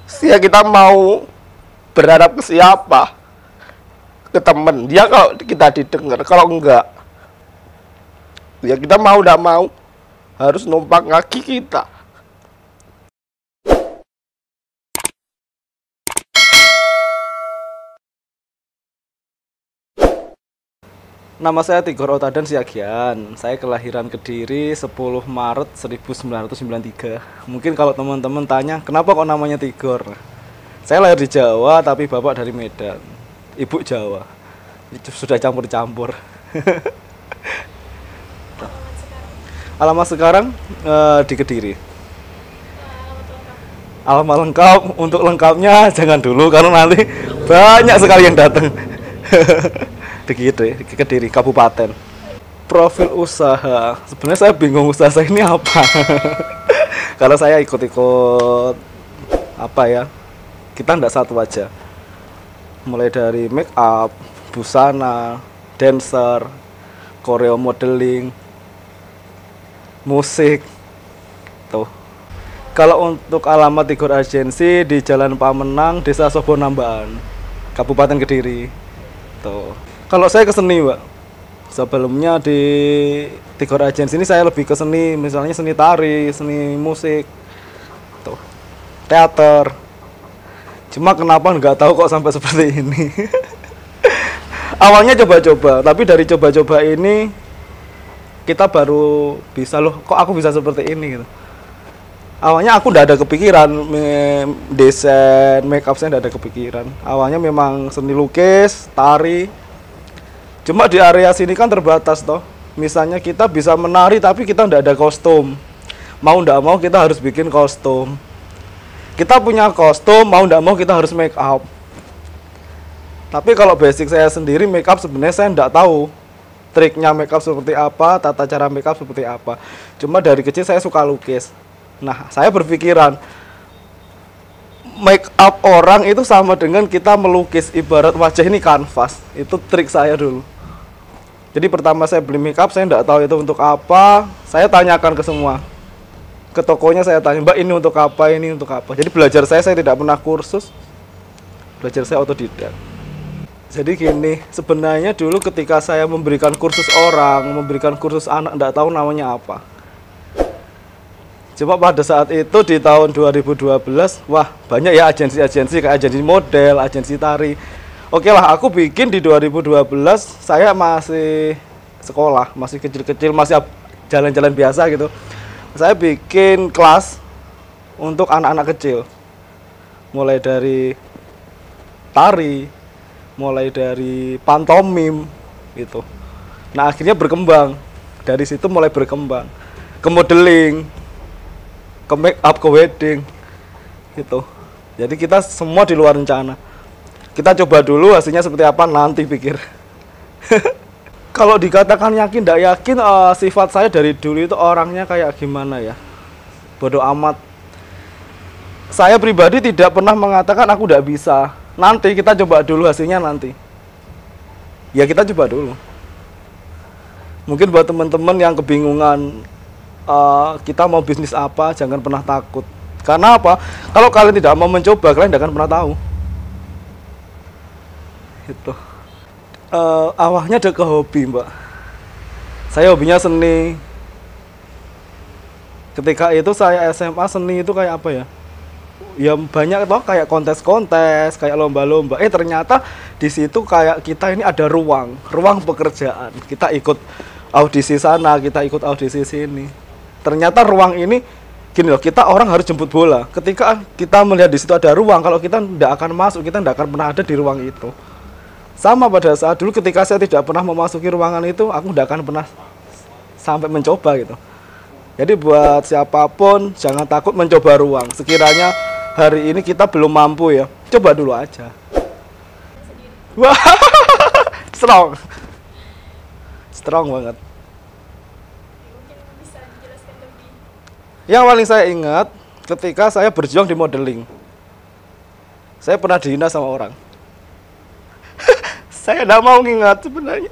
Ya kita mau berharap ke siapa? Ke temen. Dia kalau kita didengar, kalau enggak, ya kita mau tidak mau harus numpak kaki kita. Nama saya Tigor Otadan Siagian. Saya kelahiran Kediri 10 Maret 1993. Mungkin kalau teman-teman tanya, kenapa kok namanya Tigor? Saya lahir di Jawa, tapi bapak dari Medan. Ibu Jawa. Sudah campur-campur. Alamat sekarang di Kediri. Alamat lengkap, untuk lengkapnya jangan dulu, karena nanti banyak sekali yang datang. Di Kediri, Kabupaten. Profil usaha, sebenarnya saya bingung usaha saya ini apa. Karena saya ikut-ikut apa ya, kita nggak satu aja. Mulai dari make up, busana, dancer, choreo modeling, musik, tuh. Kalau untuk alamat Tigor Agensi di Jalan Pamenang, Desa Sobonambaan, Kabupaten Kediri, tuh. Kalau saya ke seni, Mbak. Sebelumnya di Tigor Agensi ini saya lebih ke seni, misalnya seni tari, seni musik, tuh, teater. Cuma kenapa nggak tahu kok sampai seperti ini. Awalnya coba-coba, tapi dari coba-coba ini kita baru bisa, loh kok aku bisa seperti ini gitu. Awalnya aku nggak ada kepikiran desain, make up, saya nggak ada kepikiran. Awalnya memang seni lukis, tari. Cuma di area sini kan terbatas toh. Misalnya kita bisa menari tapi kita nggak ada kostum. Mau nggak mau kita harus bikin kostum. Kita punya kostum, mau nggak mau kita harus make up. Tapi kalau basic saya sendiri make up sebenarnya saya nggak tahu triknya make up seperti apa, tata cara make up seperti apa. Cuma dari kecil saya suka lukis. Nah, saya berpikiran make up orang itu sama dengan kita melukis, ibarat wajah ini kanvas. Itu trik saya dulu. Jadi pertama saya beli make up, saya nggak tahu itu untuk apa. Saya tanyakan ke semua. Ke tokonya saya tanya, Mbak ini untuk apa, ini untuk apa. Jadi belajar saya tidak pernah kursus. Belajar saya otodidak. Jadi gini, sebenarnya dulu ketika saya memberikan kursus orang, memberikan kursus anak, nggak tahu namanya apa. Cuma pada saat itu di tahun 2012, wah banyak ya agensi-agensi, kayak agensi model, agensi tari. Oke lah, aku bikin di 2012, saya masih sekolah, masih kecil-kecil, masih jalan-jalan biasa gitu. Saya bikin kelas untuk anak-anak kecil. Mulai dari tari, mulai dari pantomim gitu. Nah, akhirnya berkembang. Dari situ mulai berkembang ke modeling, ke make up, ke wedding gitu. Jadi kita semua di luar rencana. Kita coba dulu hasilnya seperti apa, nanti pikir. Kalau dikatakan yakin, tidak yakin, sifat saya dari dulu itu orangnya kayak gimana ya, bodoh amat. Saya pribadi tidak pernah mengatakan aku tidak bisa. Nanti kita coba dulu hasilnya nanti. Ya kita coba dulu. Mungkin buat teman-teman yang kebingungan, kita mau bisnis apa, jangan pernah takut. Karena apa? Kalau kalian tidak mau mencoba, kalian tidak akan pernah tahu. Itu. Awalnya ada ke hobi, Mbak. Saya hobinya seni. Ketika itu saya SMA, seni itu kayak apa ya? Ya banyak toh, kayak kontes-kontes, kayak lomba-lomba. Ternyata di situ kayak kita ini ada ruang pekerjaan. Kita ikut audisi sana, kita ikut audisi sini. Ternyata ruang ini gini loh, kita orang harus jemput bola. Ketika kita melihat di situ ada ruang, kalau kita tidak akan masuk, kita tidak akan pernah ada di ruang itu. Sama pada saat dulu ketika saya tidak pernah memasuki ruangan itu, aku tidak akan pernah sampai mencoba gitu. Jadi buat siapapun jangan takut mencoba ruang. Sekiranya hari ini kita belum mampu ya, coba dulu aja. Wah, strong banget. Yang paling saya ingat ketika saya berjuang di modeling, saya pernah dihina sama orang. Saya tidak mau ingat sebenarnya.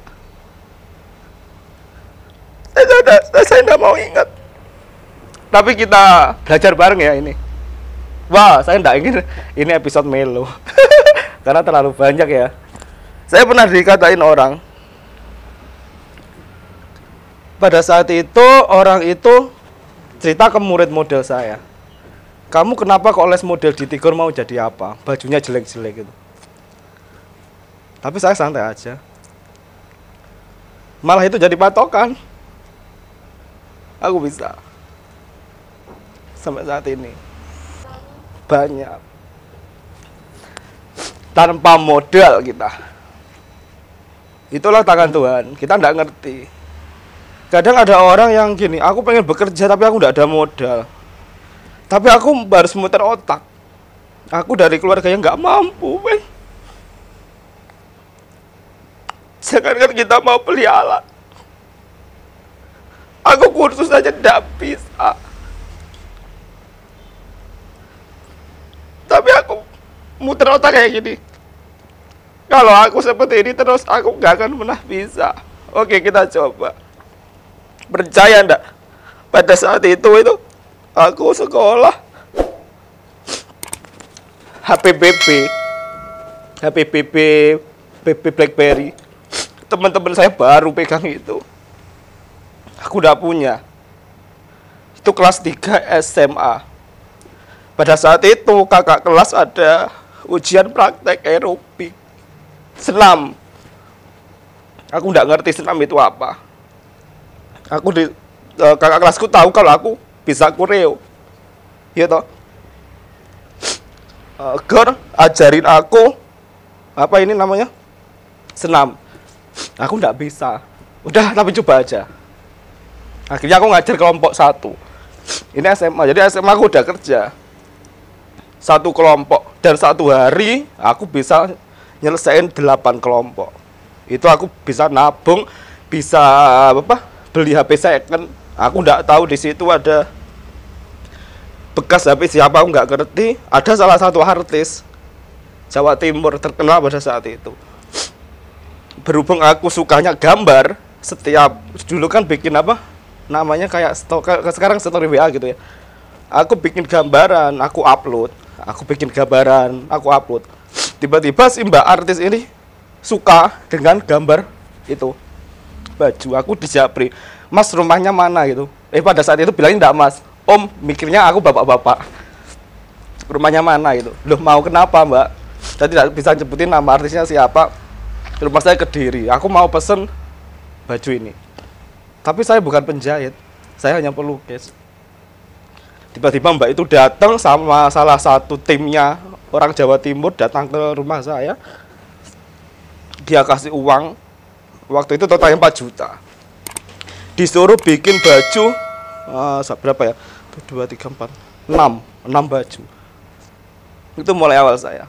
Saya tidak mau ingat. Tapi kita belajar bareng ya ini. Wah, saya nggak ingin ini episode melo. Karena terlalu banyak ya. Saya pernah dikatain orang. Pada saat itu, orang itu cerita ke murid model saya. Kamu kenapa kok les model di Tigor, mau jadi apa? Bajunya jelek-jelek gitu. Tapi saya santai aja. Malah itu jadi patokan. Aku bisa. Sampai saat ini. Banyak. Tanpa modal kita. Itulah tangan Tuhan. Kita nggak ngerti. Kadang ada orang yang gini, aku pengen bekerja tapi aku nggak ada modal. Tapi aku harus muter otak. Aku dari keluarga yang nggak mampu, men. Jangan kita mau beli alat. Aku kursus aja nggak bisa. Tapi aku muter otak kayak gini. Kalau aku seperti ini terus, aku nggak akan pernah bisa. Oke, kita coba. Percaya ndak? Pada saat itu aku sekolah HPBP BlackBerry. Teman-teman saya baru pegang itu. Aku udah punya. Itu kelas 3 SMA. Pada saat itu kakak kelas ada ujian praktek aerobik senam. Aku nggak ngerti senam itu apa. Kakak kelasku tahu kalau aku bisa koreo. Iya toh. Gor ajarin aku apa ini namanya? Senam. Aku nggak bisa. Udah, tapi coba aja. Akhirnya aku ngajar kelompok 1. Ini SMA. Jadi SMA aku udah kerja. 1 kelompok dan 1 hari aku bisa nyelesain 8 kelompok. Itu aku bisa nabung, bisa beli HP second. Aku nggak tahu di situ ada bekas HP siapa, aku nggak ngerti. Ada salah satu artis Jawa Timur terkenal pada saat itu. Berhubung aku sukanya gambar, setiap dulu kan bikin namanya kayak sekarang story WA gitu ya. Aku bikin gambaran, aku upload. Aku bikin gambaran, aku upload. Tiba-tiba si mbak artis ini suka dengan gambar itu. Baju aku dijapri. Mas, rumahnya mana gitu. Pada saat itu bilangnya enggak, Mas. Om, mikirnya aku bapak-bapak. Rumahnya mana gitu. Loh, mau kenapa, Mbak? Saya tidak bisa nyebutin nama artisnya siapa. Rumah saya Kediri. Aku mau pesen baju ini. Tapi saya bukan penjahit. Saya hanya pelukis. Tiba-tiba mbak itu datang sama salah satu timnya orang Jawa Timur, datang ke rumah saya. Dia kasih uang. Waktu itu totalnya 4 juta. Disuruh bikin baju berapa ya? 2, 3, 4, 6 baju. Itu mulai awal saya.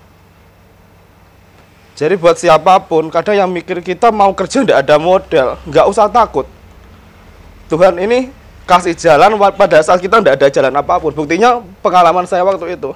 Jadi buat siapapun, kadang yang mikir kita mau kerja nggak ada modal, nggak usah takut. Tuhan ini kasih jalan pada saat kita nggak ada jalan apapun. Buktinya pengalaman saya waktu itu.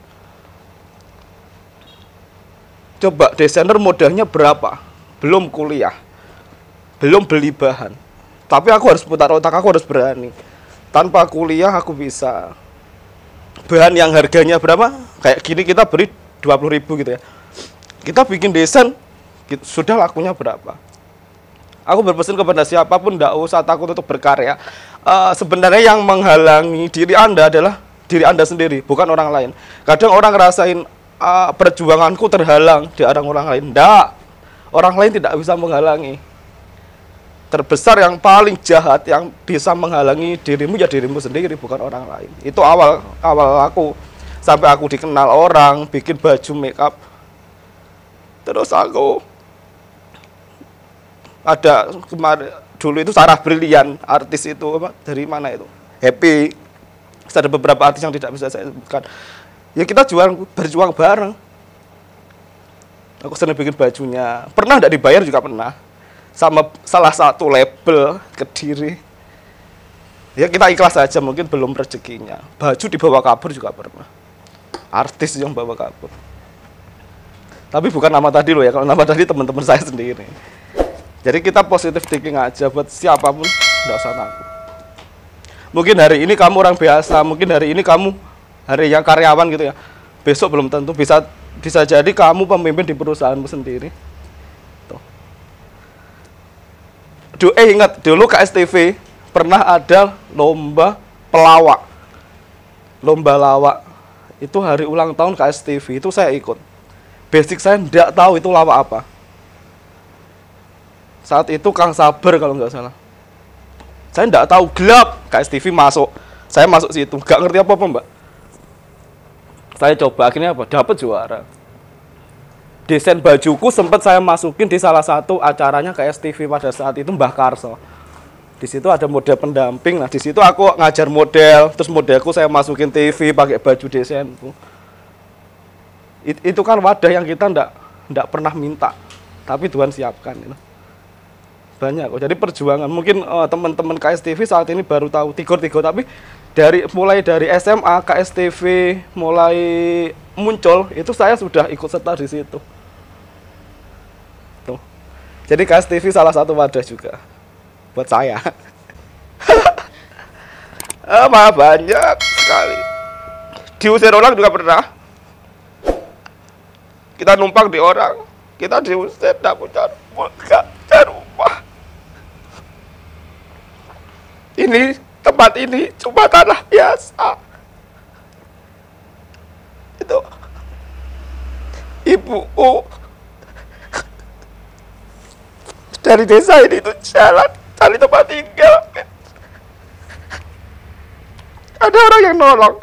Coba desainer modalnya berapa? Belum kuliah, belum beli bahan. Tapi aku harus putar otak, aku harus berani. Tanpa kuliah aku bisa. Bahan yang harganya berapa? Kayak gini kita beri 20.000 gitu ya. Kita bikin desain, sudah lakunya berapa? Aku berpesan kepada siapapun, tidak usah takut untuk berkarya. Sebenarnya yang menghalangi diri Anda adalah diri Anda sendiri, bukan orang lain. Kadang orang ngerasain perjuanganku terhalang di orang lain. Tidak, orang lain tidak bisa menghalangi. Terbesar yang paling jahat yang bisa menghalangi dirimu ya dirimu sendiri, bukan orang lain. Itu awal aku, sampai aku dikenal orang, bikin baju make up. Terus aku ada kemarin dulu itu Sarah Brilian, artis itu dari mana itu? Happy. Ada beberapa artis yang tidak bisa saya sebutkan. Ya kita berjuang bareng. Aku sering bikin bajunya. Pernah tidak dibayar juga pernah. Sama salah satu label Kediri. Ya kita ikhlas saja, mungkin belum rezekinya. Baju dibawa kabur juga pernah. Artis yang bawa kabur. Tapi bukan nama tadi loh ya, kalau nama tadi teman-teman saya sendiri. Jadi kita positive thinking aja buat siapapun, nggak usah takut. Mungkin hari ini kamu orang biasa, mungkin hari ini kamu hari yang karyawan gitu ya. Besok belum tentu, bisa jadi kamu pemimpin di perusahaanmu sendiri. Tuh. Ingat dulu KSTV pernah ada lomba pelawak. Lomba lawak. Itu hari ulang tahun KSTV, itu saya ikut. Basic saya tidak tahu itu lawak apa. Saat itu Kang Sabar kalau nggak salah. Saya tidak tahu, gelap. KSTV masuk. Saya masuk situ, nggak ngerti apa-apa, Mbak. Saya coba, akhirnya apa? Dapat juara. Desain bajuku sempat saya masukin di salah satu acaranya KSTV pada saat itu, Mbah Karso. Di situ ada model pendamping. Nah, di situ aku ngajar model, terus modelku saya masukin TV pakai baju desainku. Itu kan wadah yang kita ndak pernah minta, tapi Tuhan siapkan. Gitu. Banyak kok. Jadi perjuangan. Mungkin teman-teman KSTV saat ini baru tahu Tigor, tapi mulai dari SMA KSTV mulai muncul, itu saya sudah ikut serta di situ. Tuh. Jadi KSTV salah satu wadah juga buat saya. Banyak sekali. Diusir orang juga pernah. Kita numpang di orang, kita diusir, tidak punya rumah. Ini tempat ini cuma tanah biasa. Itu ibuku dari desa ini tuh jalan cari tempat tinggal. Ada orang yang nolong.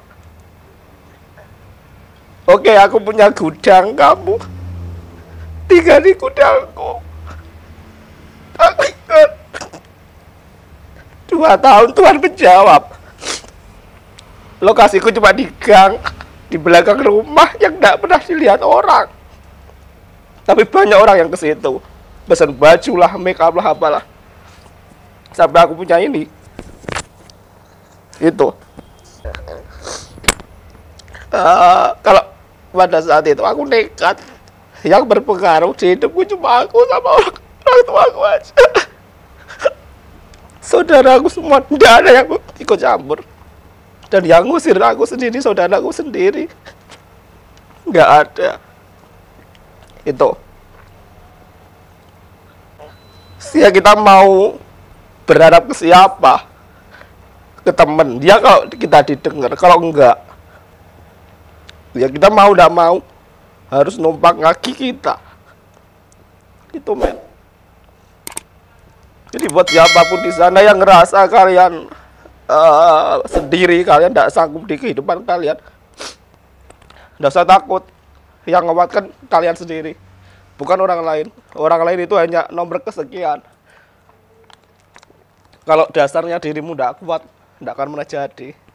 Oke, aku punya gudang, kamu tinggal di gudangku. Aku ingat 2 tahun Tuhan menjawab. Lokasiku cuma di gang, di belakang rumah yang tidak pernah dilihat orang. Tapi banyak orang yang ke situ. Pesan baju lah, make up lah, apalah. Sampai aku punya ini. Itu. Kalau pada saat itu aku nekat. Yang berpengaruh di hidupku cuma aku sama orang tua aku aja. Saudara aku semua tidak ada yang ikut campur. Dan yang ngusir aku sendiri, saudaraku sendiri. Nggak ada. Itu. Ya kita mau berharap ke siapa? Ke temen. Dia kalau kita didengar, kalau enggak, ya kita mau tidak mau harus numpang kaki kita. Itu men. Jadi buat siapapun di sana yang ngerasa kalian sendiri, kalian tidak sanggup di kehidupan kalian, tidak usah takut. Yang menguatkan kalian sendiri, bukan orang lain. Orang lain itu hanya nomor kesekian. Kalau dasarnya dirimu tidak kuat, tidak akan pernah jadi.